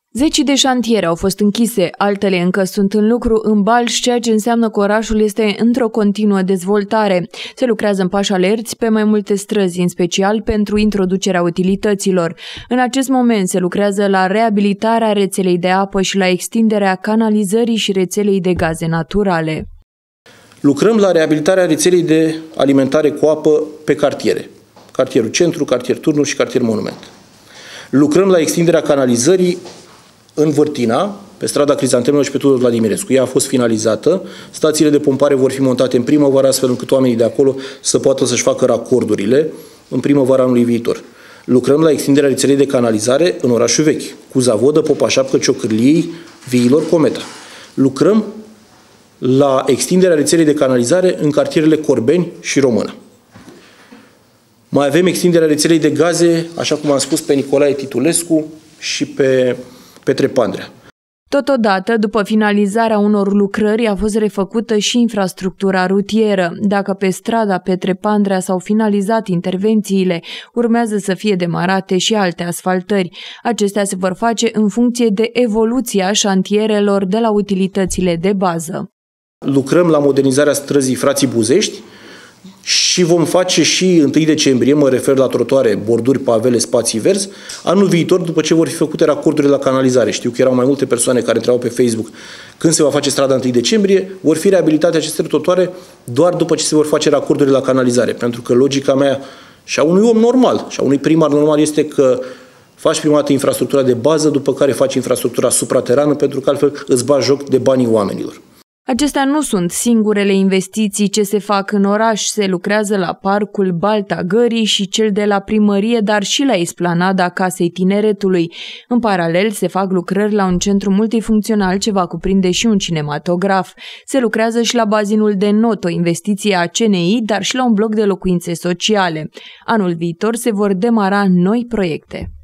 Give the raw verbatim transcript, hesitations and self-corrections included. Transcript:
Zeci de șantiere au fost închise, altele încă sunt în lucru în Balș, ceea ce înseamnă că orașul este într-o continuă dezvoltare. Se lucrează în pași alerți pe mai multe străzi, în special pentru introducerea utilităților. În acest moment se lucrează la reabilitarea rețelei de apă și la extinderea canalizării și rețelei de gaze naturale. Lucrăm la reabilitarea rețelei de alimentare cu apă pe cartiere. Cartierul Centru, cartier Turnul și cartier Monument. Lucrăm la extinderea canalizării în Vârtina, pe strada Crizantemelor și pe Tudor Vladimirescu. Ea a fost finalizată, stațiile de pompare vor fi montate în primăvară, astfel încât oamenii de acolo să poată să-și facă racordurile în primăvara anului viitor. Lucrăm la extinderea rețelei de canalizare în orașul vechi, cu Zavodă, Popa Șapcă, Ciocârliei, Viilor, Cometa. Lucrăm la extinderea rețelei de canalizare în cartierele Corbeni și Română. Mai avem extinderea rețelei de gaze, așa cum am spus, pe Nicolae Titulescu și pe Petre Pandrea. Totodată, după finalizarea unor lucrări, a fost refăcută și infrastructura rutieră. Dacă pe strada Petre Pandrea s-au finalizat intervențiile, urmează să fie demarate și alte asfaltări. Acestea se vor face în funcție de evoluția șantierelor de la utilitățile de bază. Lucrăm la modernizarea străzii Frații Buzești și vom face și întâi decembrie, mă refer la trotuare, borduri, pavele, spații verzi, anul viitor, după ce vor fi făcute racordurile la canalizare. Știu că erau mai multe persoane care întrebau pe Facebook când se va face strada întâi decembrie, vor fi reabilitate aceste trotuare doar după ce se vor face racordurile la canalizare. Pentru că logica mea și a unui om normal, și a unui primar normal este că faci prima dată infrastructura de bază, după care faci infrastructura supraterană, pentru că altfel îți bagi joc de banii oamenilor. Acestea nu sunt singurele investiții ce se fac în oraș. Se lucrează la parcul Balta Gării și cel de la primărie, dar și la esplanada Casei Tineretului. În paralel, se fac lucrări la un centru multifuncțional ce va cuprinde și un cinematograf. Se lucrează și la bazinul de not, o investiție a C N I, dar și la un bloc de locuințe sociale. Anul viitor se vor demara noi proiecte.